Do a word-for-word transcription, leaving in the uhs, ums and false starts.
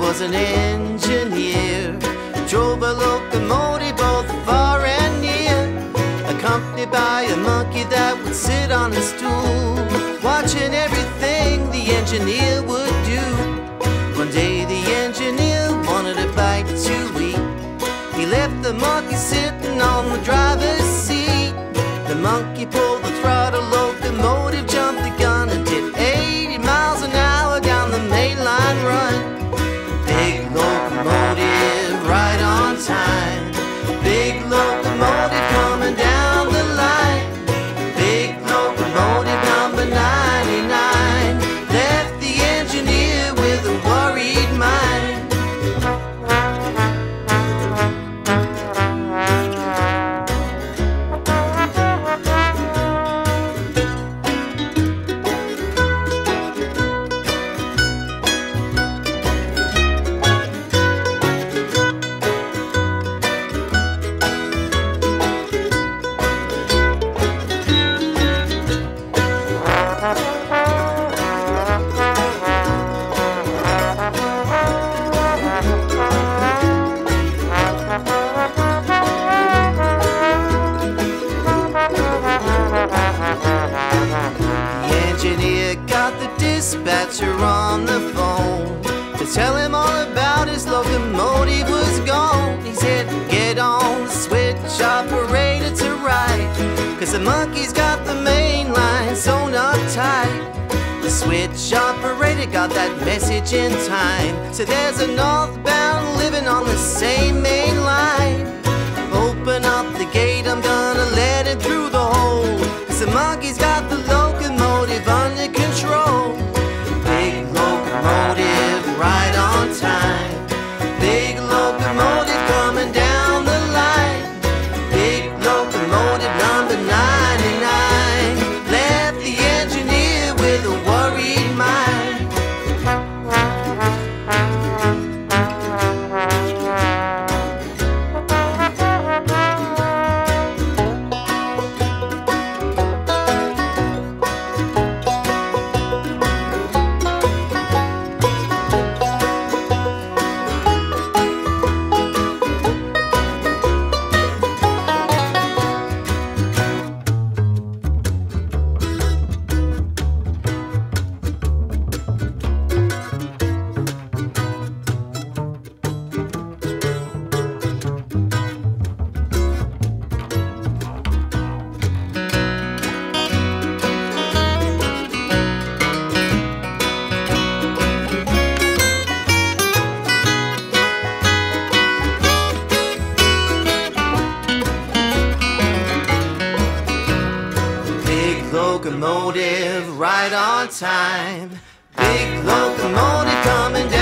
was an engineer, drove a locomotive both far and near, accompanied by a monkey that would sit on a stool, watching everything the engineer would do. One day the engineer wanted a bite to eat. He left the monkey sitting on the driver's seat. The monkey pulled the throttle, locomotive jumped the gun and did eighty miles an hour down the mainline run. Big locomotive right on time, big locomotive coming down the line. Big locomotive number ninety-nine left the engineer with a worried mind. Dispatcher on the phone to tell him all about his locomotive was gone. He said, get on the switch operator to right, cause the monkey's got the main line sewn up tight. The switch operator got that message in time. So there's a northbound living on the same main line. Open up the gate, I'm gonna let him through the hole, cause the monkey's got the locomotive under control. Big locomotive right on time, big locomotive coming down the line. Big locomotive number ninety-nine left the engineer with a worried mind. Locomotive right on time, big locomotive coming down.